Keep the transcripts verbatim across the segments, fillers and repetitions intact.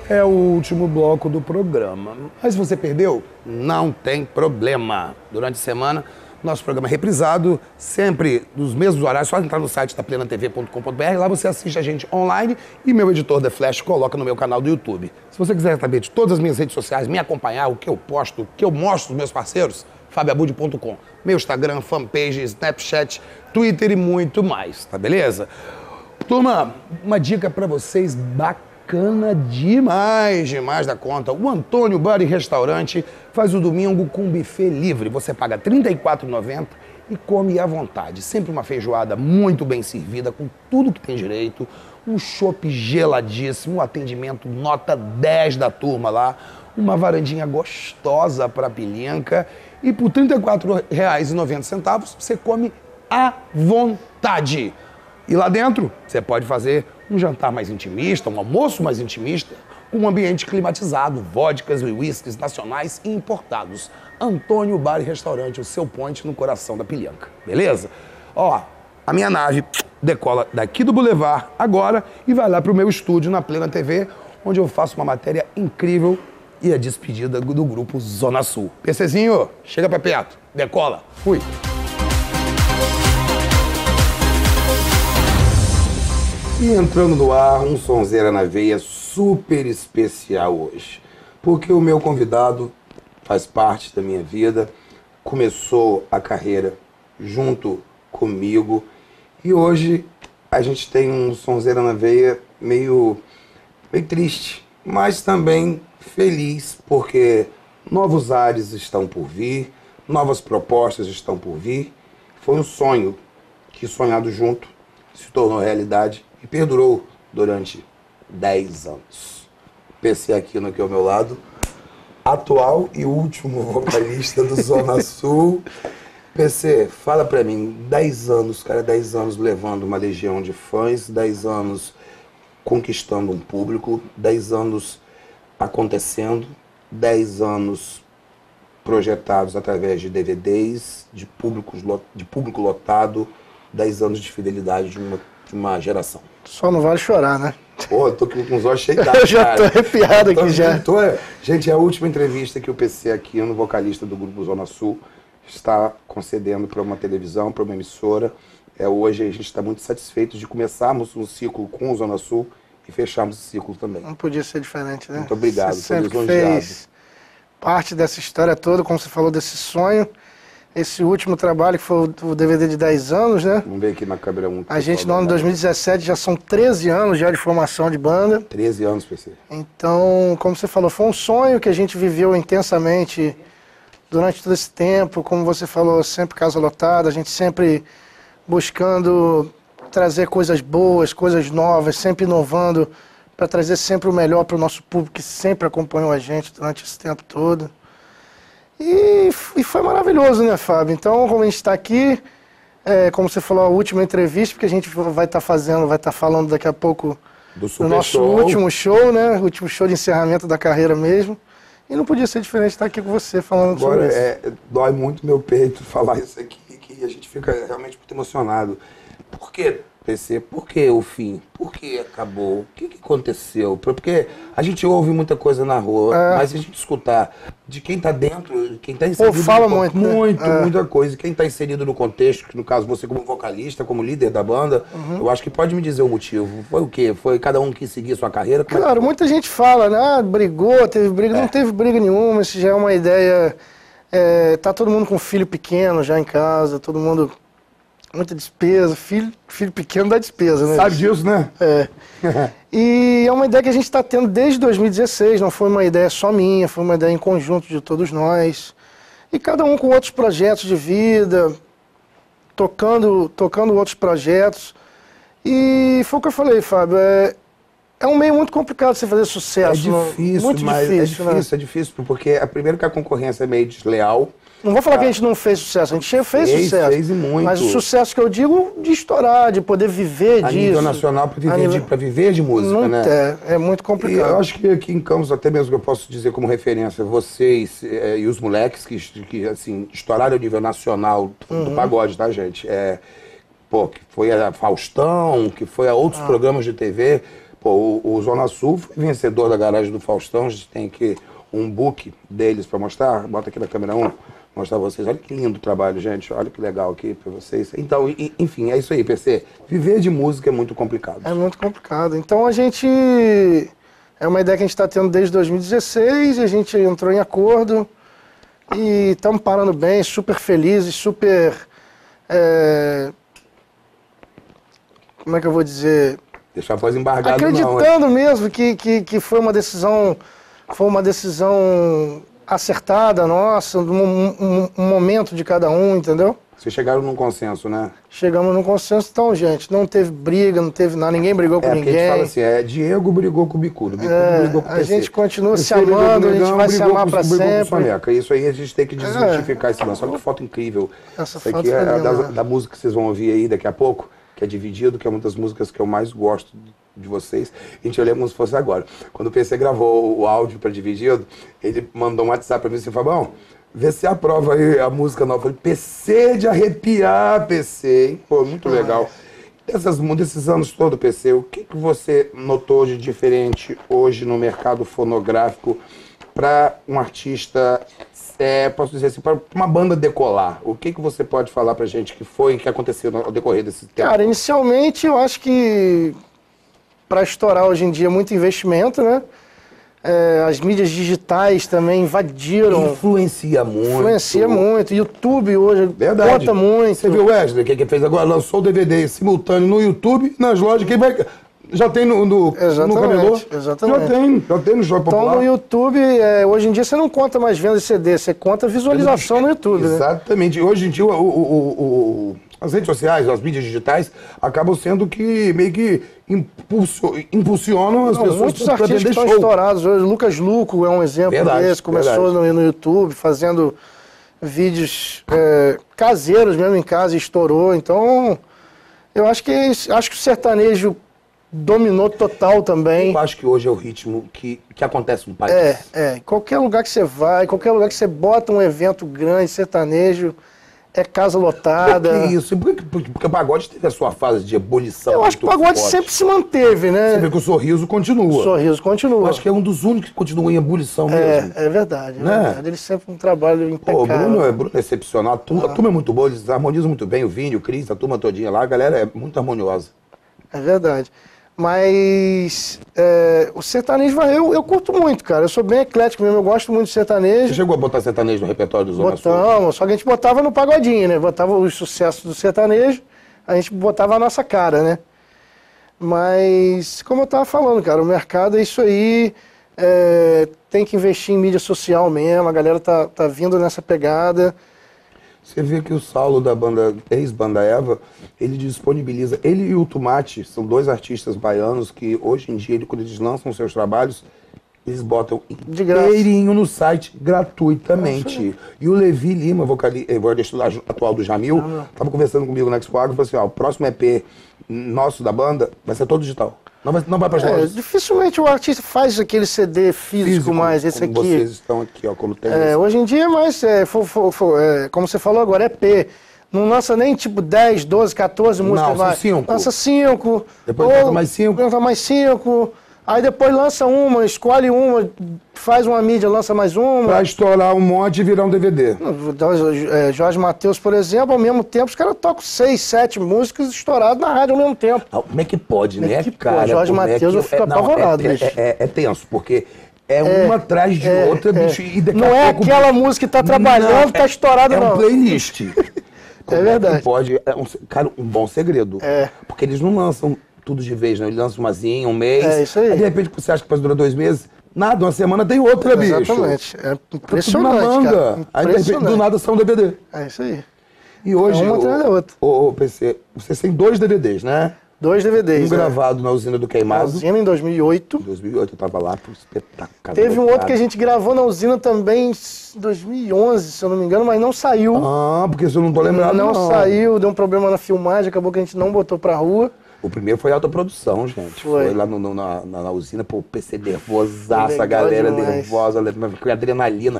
É o último bloco do programa. Mas se você perdeu, não tem problema. Durante a semana, nosso programa é reprisado, sempre nos mesmos horários. Só entrar no site da plena t v ponto com ponto b r, lá você assiste a gente online e meu editor The Flash coloca no meu canal do YouTube. Se você quiser saber de todas as minhas redes sociais, me acompanhar, o que eu posto, o que eu mostro dos meus parceiros, fabio abud ponto com. Meu Instagram, fanpage, Snapchat, Twitter e muito mais, tá beleza? Turma, uma dica pra vocês bacana demais, demais da conta. O Antônio Bar e Restaurante faz o domingo com buffet livre. Você paga trinta e quatro reais e noventa centavos e come à vontade. Sempre uma feijoada muito bem servida, com tudo que tem direito. Um chopp geladíssimo, um atendimento nota dez da turma lá. Uma varandinha gostosa pra pilinca. E por trinta e quatro reais e noventa centavos você come à vontade. E lá dentro, você pode fazer um jantar mais intimista, um almoço mais intimista, com um ambiente climatizado, vodkas e uísques nacionais e importados. Antônio Bar e Restaurante, o seu point no coração da Pilhanca, beleza? Ó, a minha nave decola daqui do Boulevard agora e vai lá pro meu estúdio na Plena T V, onde eu faço uma matéria incrível e a despedida do grupo Zona Sul. PCzinho, chega pra perto, decola, fui! E entrando no ar, um sonzeira na veia super especial hoje. Porque o meu convidado faz parte da minha vida, começou a carreira junto comigo e hoje a gente tem um sonzeira na veia meio, meio triste, mas também feliz, porque novos ares estão por vir, novas propostas estão por vir. Foi um sonho que, sonhado junto, se tornou realidade e perdurou durante dez anos. P C Aquino aqui ao meu lado, atual e último vocalista do Zona Sul. P C, fala pra mim, dez anos, cara, dez anos levando uma legião de fãs, dez anos conquistando um público, dez anos acontecendo, dez anos projetados através de D V Ds, de, públicos, de público lotado, dez anos de fidelidade de uma, de uma geração. Só não vale chorar, né? Pô, eu tô com os olhos cheios d'água, Eu já tô arrepiado aqui tô, já. Tô, gente, é a última entrevista que o P C Aquino, vocalista do grupo Zona Sul, está concedendo para uma televisão, para uma emissora. É, hoje a gente está muito satisfeito de começarmos um ciclo com o Zona Sul e fecharmos esse ciclo também. Não podia ser diferente, né? Muito obrigado, você sempre fez parte dessa história toda, como você falou, desse sonho. Esse último trabalho, que foi o D V D de dez anos, né? Vamos ver aqui na câmera um. A gente no ano de dois mil e dezessete já são treze anos já de formação de banda. treze anos, P C. Então, como você falou, foi um sonho que a gente viveu intensamente durante todo esse tempo. Como você falou, sempre casa lotada, a gente sempre buscando trazer coisas boas, coisas novas, sempre inovando para trazer sempre o melhor para o nosso público que sempre acompanhou a gente durante esse tempo todo. E, e foi maravilhoso, né, Fábio? Então, como a gente está aqui, é, como você falou, a última entrevista, porque a gente vai estar tá fazendo, vai estar tá falando daqui a pouco do, do nosso show. último show, né? O último show de encerramento da carreira mesmo. E não podia ser diferente estar aqui com você falando Agora, sobre isso. É, dói muito meu peito falar isso aqui, que a gente fica realmente muito emocionado. Por quê, P C? Por que o fim? Por que acabou? O que, que aconteceu? Porque a gente ouve muita coisa na rua, é. mas a gente escutar de quem está dentro, quem está inserido... Pô, fala no, muito, muito, né? muita coisa. Quem está inserido no contexto, que no caso você como vocalista, como líder da banda, uhum. eu acho que pode me dizer o motivo. Foi o quê? Foi cada um que seguia sua carreira? Como claro, é que... muita gente fala, né? Ah, brigou, teve briga. É. Não teve briga nenhuma, isso já é uma ideia... É, tá todo mundo com filho pequeno já em casa, todo mundo... Muita despesa, filho, filho pequeno dá despesa, né? Sabe disso, né? É. E é uma ideia que a gente está tendo desde dois mil e dezesseis, não foi uma ideia só minha, foi uma ideia em conjunto de todos nós. E cada um com outros projetos de vida, tocando, tocando outros projetos. E foi o que eu falei, Fábio, é, é um meio muito complicado você fazer sucesso. É difícil, muito mas difícil, é difícil, né? é difícil, porque é, primeiro que a concorrência é meio desleal. Não vou falar que a gente não fez sucesso, a gente fez, fez sucesso. Fez e muito. Mas o sucesso que eu digo de estourar, de poder viver a disso. A nível nacional, para viver, nível... de, viver de música, não né? É, é muito complicado. E eu acho que aqui em Campos, até mesmo que eu posso dizer como referência, vocês é, e os moleques que, que assim, estouraram a nível nacional do, uhum. do pagode, tá, gente? É, pô, que foi a Faustão, que foi a outros uhum. programas de T V. Pô, o, o Zona Sul foi vencedor da Garagem do Faustão. A gente tem aqui um book deles para mostrar. Bota aqui na câmera um, mostrar pra vocês. Olha que lindo o trabalho, gente. Olha que legal aqui para vocês. Então, e, enfim, é isso aí, P C. Viver de música é muito complicado. É muito complicado. Então a gente... É uma ideia que a gente está tendo desde dois mil e dezesseis, a gente entrou em acordo e estamos parando bem, super felizes, super... É... Como é que eu vou dizer? Deixar a voz embargada, acreditando não, mesmo que, que, que foi uma decisão, foi uma decisão acertada nossa, um, um, um momento de cada um, entendeu? Vocês chegaram num consenso, né? Chegamos num consenso, então, gente, não teve briga, não teve nada, ninguém brigou com é, ninguém. A gente fala assim, é, Diego brigou com o Bicudo, Bicudo é, brigou com o P C. A gente continua P C se amando, a gente vai se amar pra sempre. Soneca. Isso aí a gente tem que desmistificar é. esse lance. Olha que foto incrível. Essa Isso foto aqui é linda, da, né? da música que vocês vão ouvir aí daqui a pouco, que é Dividido, que é uma das músicas que eu mais gosto de vocês. A gente olha como se fosse agora. Quando o P C gravou o áudio para Dividido, ele mandou um WhatsApp para mim e disse, Fabão, vê se aprova aí a música nova. Eu falei, P C de arrepiar, P C, hein? Pô, muito ah, legal. É. Dessas, desses anos todos, P C, o que, que você notou de diferente hoje no mercado fonográfico para um artista, é, posso dizer assim, para uma banda decolar? O que, que você pode falar pra gente que foi, que aconteceu ao decorrer desse tempo? Cara, inicialmente eu acho que para estourar hoje em dia é muito investimento, né? É, as mídias digitais também invadiram. Influencia muito. Influencia muito. YouTube hoje Verdade. Conta muito. Você viu o Wesley, que, que fez agora? Lançou o D V D simultâneo no YouTube, nas lojas. Quem vai... Já tem no, no, no camelô? Exatamente. Já tem, já tem no Shopping Popular. Então no YouTube, é, hoje em dia você não conta mais venda de C D, você conta visualização no YouTube. Exatamente. Né? Hoje em dia o, o, o, o, as redes sociais, as mídias digitais, acabam sendo que meio que impulso, impulsionam as não, pessoas muitos para artistas que estão estourados. Hoje, Lucas Luco é um exemplo verdade, desse, começou no, no YouTube fazendo vídeos é, caseiros mesmo em casa e estourou. Então, eu acho que, acho que o sertanejo dominou total também. Eu acho que hoje é o ritmo que, que acontece no país. É, é. Qualquer lugar que você vai, qualquer lugar que você bota um evento grande, sertanejo, é casa lotada. Por que isso? Porque, porque, porque o pagode teve a sua fase de ebulição. Eu acho que o pagode forte. sempre se manteve, né? Você vê que o sorriso continua. O sorriso continua. Eu acho que é um dos únicos que continua em ebulição é, mesmo. É verdade, é né? verdade. Ele sempre um trabalho impecável. Pô, o Bruno, é, Bruno é excepcional. A turma, ah. a turma é muito boa, eles harmonizam muito bem. O Vini, o Cris, a turma todinha lá. A galera é muito harmoniosa. É verdade. Mas é, o sertanejo, eu, eu curto muito, cara. Eu sou bem eclético mesmo, eu gosto muito de sertanejo. Você chegou a botar sertanejo no repertório do Zona Sul? Botamos, só que a gente botava no pagodinho, né? Botava os sucessos do sertanejo, a gente botava a nossa cara, né? Mas, como eu tava falando, cara, o mercado é isso aí, é, tem que investir em mídia social mesmo, a galera tá, tá vindo nessa pegada. Você vê que o Saulo da banda, ex-banda Eva, ele disponibiliza, ele e o Tomate, são dois artistas baianos que hoje em dia, quando eles lançam seus trabalhos, eles botam de graça inteirinho no site, gratuitamente. Nossa. E o Levi Lima, vocalista, vocalista atual do Jamil, estava conversando comigo na Expo Agro e falou assim, ó, o próximo E P nosso da banda vai ser todo digital. Não vai, não vai para as é, lojas. Dificilmente o artista faz aquele C D físico, físico mais, esse aqui. Vocês estão aqui, ó, como tem. É, hoje em dia, mas, é, for, for, for, é, como você falou agora, é P. Não lança nem tipo dez, doze, quatorze músicas. Não, são cinco. Lança cinco. Depois lança mais cinco. Lança mais cinco. Aí depois lança uma, escolhe uma, faz uma mídia, lança mais uma. Pra estourar um monte e virar um D V D. É, Jorge Mateus, por exemplo, ao mesmo tempo, os caras tocam seis, sete músicas estouradas na rádio ao mesmo tempo. Como é que pode, como né, é que cara? Pode? Jorge Mateus, é que... eu fico é, apavorado, não, é, bicho. É, é, é tenso, porque é, é uma atrás de é, outra, é. bicho. E daqui não a é pouco, aquela música que tá trabalhando, não, tá estourada, é, não. É um playlist. É verdade. É que pode, é um, cara, um bom segredo. É. Porque eles não lançam tudo de vez, né? Eles lançam uma zinha, um mês. É isso aí. Aí de repente você acha que pode durar dois meses. Nada, uma semana tem outra, bicho. Exatamente. É impressionante, tá tudo na manga. cara. Aí de repente do nada sai um D V D. É isso aí. E hoje, é uma atrás da outra. O, o P C, você tem dois D V Ds, né? Dois D V Ds. Um é. gravado na Usina do Queimado. Na Usina em dois mil e oito. Em dois mil e oito eu tava lá pro espetáculo. Teve um outro que a gente gravou na Usina também em dois mil e onze, se eu não me engano, mas não saiu. Ah, porque se eu não tô lembrado, não. Não saiu, deu um problema na filmagem, acabou que a gente não botou pra rua. O primeiro foi autoprodução, gente. Foi, foi lá no, no, na, na, na usina, pô, o P C nervosaço, a galera demais. nervosa, com adrenalina.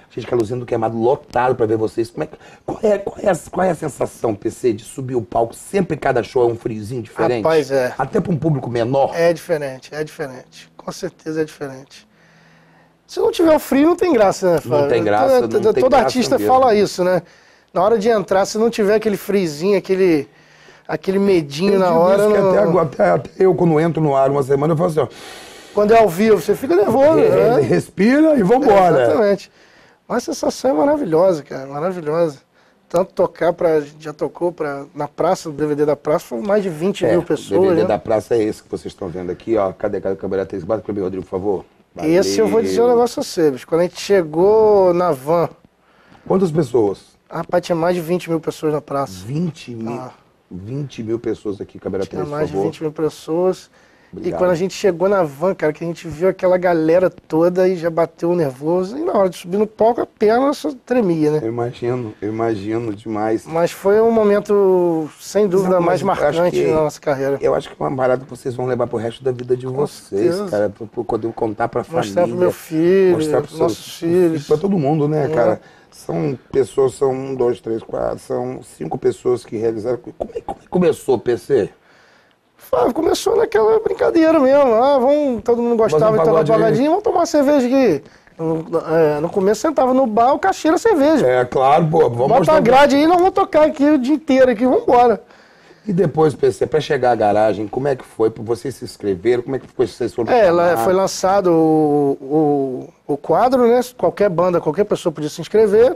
Gente, Caluzinho do Queimado lotado pra ver vocês. Como é, que- qual, é, qual, é a, qual é a sensação, P C, de subir o palco? Sempre cada show é um friozinho diferente? Rapaz, é. Até pra um público menor? É diferente, é diferente. Com certeza é diferente. Se não tiver o frio, não tem graça, né, Fábio? Não tem graça, Todo, não tem todo graça artista mesmo. fala isso, né? Na hora de entrar, se não tiver aquele frizinho, aquele, aquele medinho Eu na digo hora... isso que não- até, agora- até, até eu, quando entro no ar uma semana, eu falo assim, ó, Quando é ao vivo, você fica nervoso, né? respira e vambora. Exatamente. Mas a sensação é maravilhosa, cara, maravilhosa. Tanto tocar pra... Já tocou pra, na praça, o D V D da praça, foram mais de vinte É, mil o pessoas, D V D né? da praça é esse que vocês estão vendo aqui, ó. Cadê, cadê o câmera três? Bota pra mim, Rodrigo, por favor. Esse eu vou dizer um Valeu. negócio a você, bicho. Quando a gente chegou na van, Quantas pessoas? rapaz, tinha mais de vinte mil pessoas na praça. vinte mil. Ah. vinte mil pessoas aqui, câmera Tinha três, por mais de favor. vinte mil pessoas. Obrigado. E quando a gente chegou na van, cara, que a gente viu aquela galera toda e já bateu nervoso. E na hora de subir no palco, a perna só tremia, né? Eu imagino, eu imagino demais. Mas foi um momento, sem dúvida, Não, mais mas eu acho marcante que- na nossa carreira. Eu acho que é uma parada que vocês vão levar pro resto da vida de vocês, certeza. cara. Pra pra poder contar pra Mostrar família. pro meu filho, mostrar pros nossos seus filhos. Pra todo mundo, né, É. cara? São pessoas, são um, dois, três, quatro, são cinco pessoas que realizaram. Como é, como é que começou, P C? Fábio, começou naquela brincadeira mesmo. Ah, vamos, todo mundo gostava Vamos de um tomar pagode aí. baladinha, vamos tomar uma cerveja aqui. No, é, no começo sentava no bar, o cachê era cerveja. É, claro, pô. Vamos Bota mostrar. a grade aí, nós vamos tocar aqui o dia inteiro aqui, vamos embora. E depois, P C, pra chegar à garagem, como é que foi? Pra vocês se inscreveram? Como é que foi? Vocês foram É, lá chamar? foi lançado o, o, o quadro, né? Qualquer banda, qualquer pessoa podia se inscrever.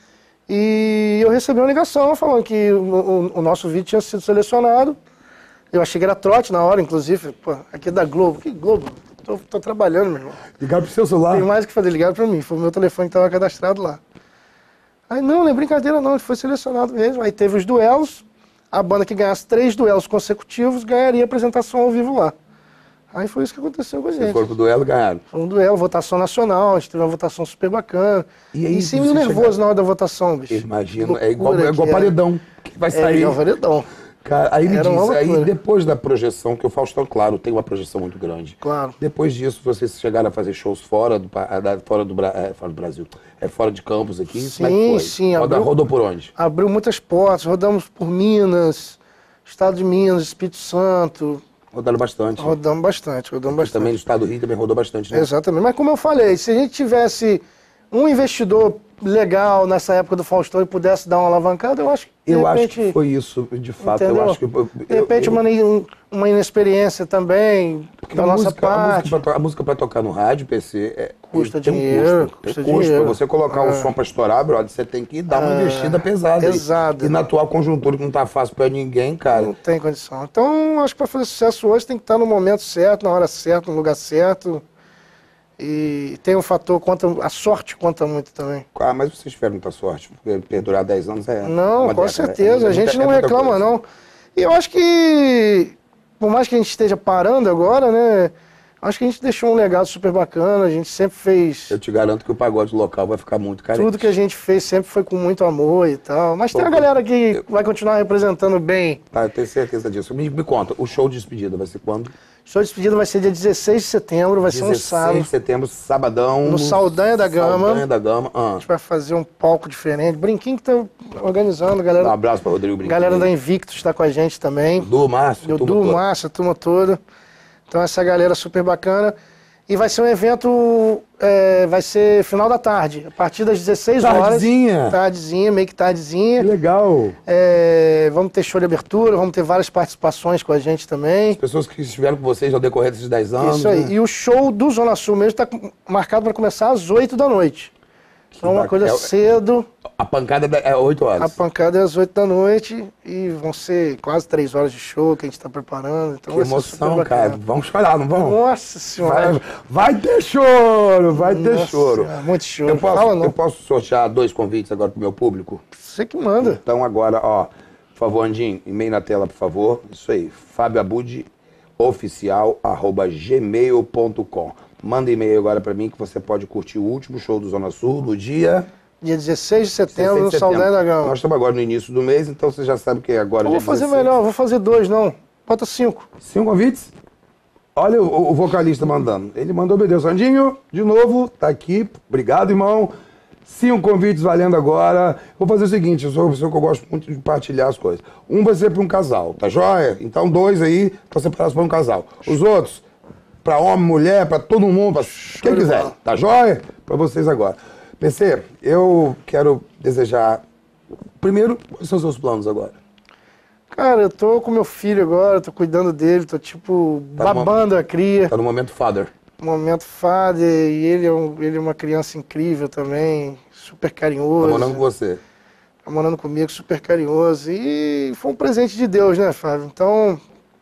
E eu recebi uma ligação falando que o, o- o nosso vídeo tinha sido selecionado. Eu achei que era trote na hora, inclusive. Pô, aqui é da Globo. Que Globo? Tô, tô trabalhando, meu irmão. Ligaram pro seu celular? Tem mais o que fazer, ligaram pra mim. Foi o meu telefone que estava cadastrado lá. Aí, não, não é brincadeira não, foi selecionado mesmo. Aí teve os duelos. A banda que ganhasse três duelos consecutivos ganharia apresentação ao vivo lá. Aí foi isso que aconteceu com a Vocês gente. foram pro duelo e ganharam. Foi um duelo, votação nacional, a gente teve uma votação super bacana. E aí, E sim, meio você nervoso chegaram- na hora da votação, bicho. Imagino, Que é igual, loucura é igual que era. paredão. Que vai É, sair. igual paredão. Cara, aí me Era uma diz, aí loucura. depois da projeção, que o Faustão, claro, tem uma projeção muito grande. Claro. Depois disso, vocês chegaram a fazer shows fora do, pa- da- fora do, Bra- é, fora do Brasil, é fora de campos aqui? Como é que Sim, foi? sim, Roda, abriu- rodou por onde? Abriu muitas portas, rodamos por Minas, estado de Minas, Espírito Santo. Rodaram bastante. Rodamos bastante, rodamos Aqui bastante. também no estado do Rio também rodou bastante, né? Exatamente. Mas como eu falei, se a gente tivesse um investidor legal nessa época do Faustão e pudesse dar uma alavancada, eu acho que de Eu acho repente, que foi isso, de fato. entendeu? Eu acho que. eu- de repente eu- uma, in- uma inexperiência também Porque da a nossa música, a música parte. pra to- a música pra tocar no rádio, P C, é, Custa tem um dinheiro, custo. Tem custa custo. dinheiro. Pra você colocar um É. som pra estourar, brother, você tem que dar uma investida pesada. aí. pesada. E na atual conjuntura, que não tá fácil pra ninguém, cara. Não tem condição. Então, acho que para fazer sucesso hoje tem que estar no momento certo, na hora certa, no lugar certo. E tem um fator, conta, a sorte conta muito também. Ah, mas vocês tiveram muita sorte, porque perdurar dez anos é. Não, uma com década, certeza. é A gente muita- não é muita reclama, coisa. não. E eu acho que, por mais que a gente esteja parando agora, né? Acho que a gente deixou um legado super bacana. A gente sempre fez. Eu te garanto que o pagode local vai ficar muito carente. Tudo que a gente fez sempre foi com muito amor e tal. Mas tem Pô, a galera que vai continuar representando bem. Tá, eu tenho certeza disso. Me, me conta, o show de despedida vai ser quando? Show de despedida vai ser dia dezesseis de setembro, vai ser um sábado. de setembro, sabadão. No Saldanha da Gama. Saldanha da Gama. Ah. A gente vai fazer um palco diferente. Brinquinho que tá organizando, Dá um galera. abraço pra Rodrigo Brinquedo. Galera da Invictus está com a gente também. Du, Márcio, O turma Du, toda. Márcia, a turma toda. Então essa galera super bacana. E vai ser um evento, é, vai ser final da tarde, a partir das dezesseis horas. Tardezinha. Tardezinha, meio que Que tardezinha. legal. É, vamos ter show de abertura, vamos ter várias participações com a gente também. Pessoas que estiveram com vocês ao decorrer desses dez anos. Isso aí. né? E o show do Zona Sul mesmo está marcado para começar às oito da noite. Então uma bacana. coisa É o- cedo. A pancada é oito horas. A pancada é às oito da noite e vão ser quase três horas de show que a gente está preparando. Então Que vai ser super emoção, bacana. cara. Vamos chorar, não vamos? Nossa senhora. Vai, vai ter choro, vai ter Nossa choro. Senhora, muito choro. Eu posso, Fala não. eu posso sortear dois convites agora pro meu público? Você que manda. Então agora, ó, por favor, Andinho, e-mail na tela, por favor. Isso aí, fábio abud oficial arroba gmail ponto com. Manda e-mail agora pra mim que você pode curtir o último show do Zona Sul no dia Dia dezesseis de setembro, dezesseis no de Saldanha da Gama. Nós estamos agora no início do mês, então você já sabe que é agora Eu vou dia fazer dezesseis. melhor, vou fazer dois, não. Bota cinco. Cinco convites? Olha o, o vocalista mandando. Ele mandou, obedecer. Andinho, de novo, tá aqui. Obrigado, irmão. Cinco convites valendo agora. Vou fazer o seguinte, eu sou uma pessoa que eu gosto muito de partilhar as coisas. Um vai ser para um casal, tá joia? Então dois aí estão separados para um casal. Os outros, para homem, mulher, para todo mundo, para quem quiser. Tá joia? Para vocês agora. P C, eu quero desejar... Primeiro, quais são os seus planos agora? Cara, eu tô com meu filho agora, tô cuidando dele, tô tipo tá babando no, a cria. Tá no momento father. Momento father, e ele é, um, ele é uma criança incrível também, super carinhoso. Tá morando com você. Tá morando comigo, super carinhoso. E foi um presente de Deus, né, Fábio? Então...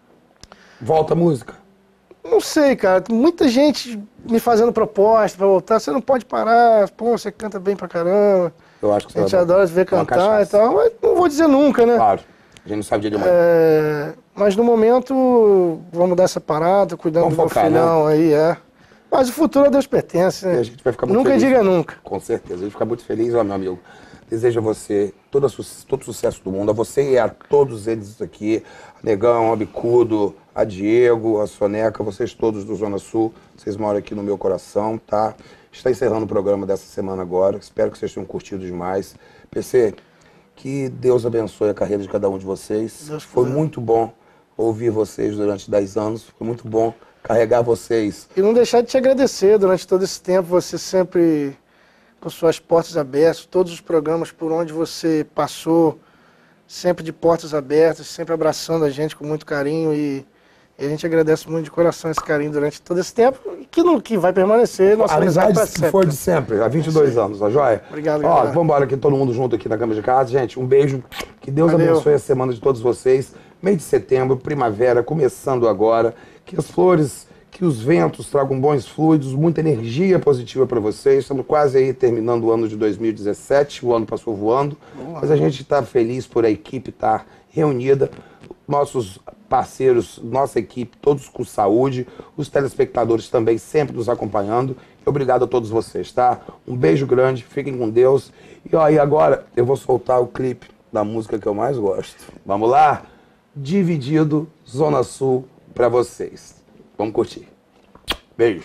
Volta a música. Não sei, cara. Tem muita gente me fazendo proposta pra voltar. Você não pode parar. Pô, você canta bem pra caramba. Eu acho que você A gente adora te ver cantar e tal. Mas não vou dizer nunca, né? Claro. A gente não sabe dia de manhã. É... Mas no momento, vamos dar essa parada, cuidando vamos do focar, meu filhão, né? Aí, é. Mas o futuro a Deus pertence, né? E a gente vai ficar muito nunca feliz. diga nunca. Com certeza. A gente fica muito feliz, ó, meu amigo. Desejo a você todo, todo o sucesso do mundo, a você e a todos eles aqui, a Negão, a Bicudo, a Diego, a Soneca, vocês todos do Zona Sul, vocês moram aqui no meu coração, tá? Está encerrando o programa dessa semana agora, espero que vocês tenham curtido demais. P C, que Deus abençoe a carreira de cada um de vocês. Deus foi Deus. Muito bom ouvir vocês durante dez anos, foi muito bom carregar vocês. E não deixar de te agradecer durante todo esse tempo, você sempre... com suas portas abertas, todos os programas por onde você passou, sempre de portas abertas, sempre abraçando a gente com muito carinho e, e a gente agradece muito de coração esse carinho durante todo esse tempo, que, não, que vai permanecer. Nossa a amizade foi de sempre, há vinte e dois anos, tá joia? Obrigado, Ó, vamos embora aqui, todo mundo junto aqui na Câmara de Casa. Gente, um beijo, que Deus Valeu. abençoe a semana de todos vocês. Mês de setembro, primavera, começando agora, que as flores... que os ventos tragam bons fluidos, muita energia positiva para vocês. Estamos quase aí terminando o ano de dois mil e dezessete, o ano passou voando, Boa. mas a gente está feliz por a equipe estar reunida, nossos parceiros, nossa equipe, todos com saúde, os telespectadores também sempre nos acompanhando. Obrigado a todos vocês, tá? Um beijo grande, fiquem com Deus. E ó, e agora eu vou soltar o clipe da música que eu mais gosto. Vamos lá? Dividido, Zona Sul, para vocês. Vamos curtir. Beijo.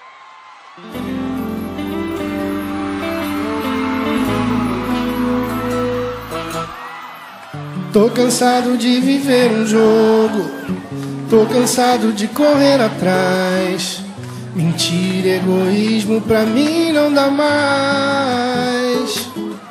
Tô cansado de viver um jogo, tô cansado de correr atrás. Mentira, egoísmo pra mim não dá mais.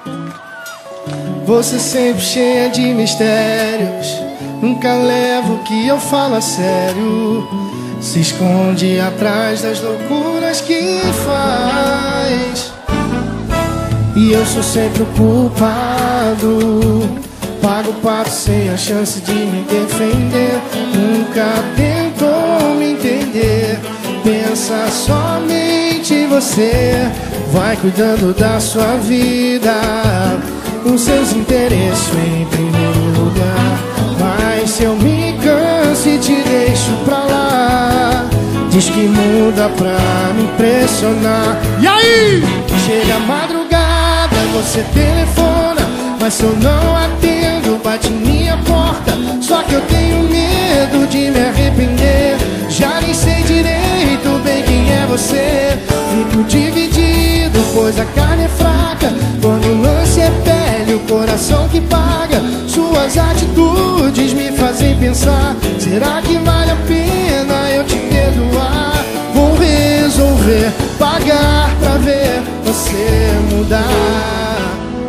Você sempre cheia de mistérios, nunca levo o que eu falo a sério. Se esconde atrás das loucuras que faz. E eu sou sempre o culpado, pago o pato sem a chance de me defender. Nunca tentou me entender, pensa somente em você. Vai cuidando da sua vida, os seus interesses em primeiro lugar. Mas se eu me canso e te deixo pra lá, diz que muda pra me impressionar. E aí? Chega a madrugada, você telefona, mas se eu não atendo, bate minha porta. Só que eu tenho medo de me arrepender. Já nem sei direito bem quem é você. Fico dividido, pois a carne é fraca. Quando o lance é pele, o coração que paga. Suas atitudes me fazem pensar, será que vale a pena eu te perdoar? Vou resolver pagar pra ver você mudar.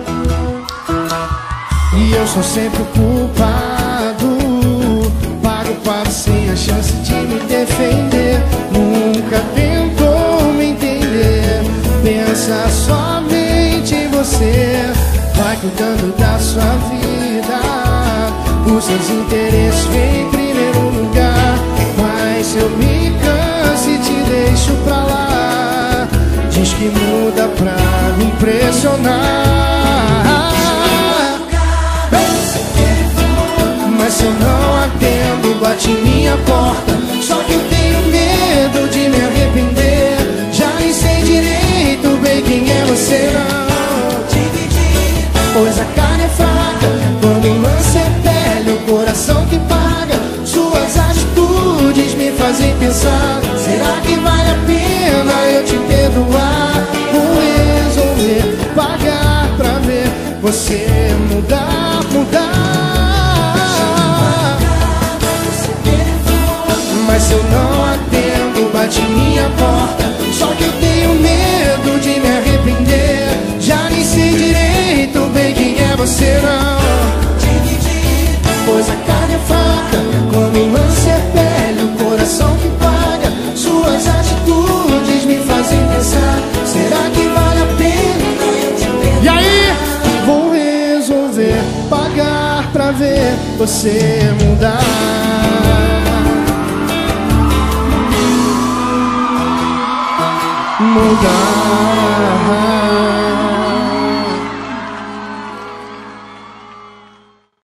E eu sou sempre o culpado, pago o pato sem a chance de me defender. Nunca tentou me entender, pensa somente em você. Vai cuidando da sua vida, os seus interesses vêm em primeiro lugar. Mas se eu me canso e te deixo pra lá, diz que muda pra me impressionar. Mas se eu não atendo, bate minha porta. Só que eu tenho medo de me arrepender. Já nem sei direito bem quem é você, não. Pois a carne é fraca, quando o lance é pele, o coração que paga. Suas atitudes me fazem pensar, será que vale a pena eu te perdoar? Vou resolver bate minha porta, só que eu tenho medo de me arrepender. Já nem sei direito bem quem é você não. Pois a carne é fraca, quando o lance é velho, o coração que paga. Suas atitudes me fazem pensar, será que vale a pena? E aí? Vou resolver pagar pra ver você mudar. Mudar.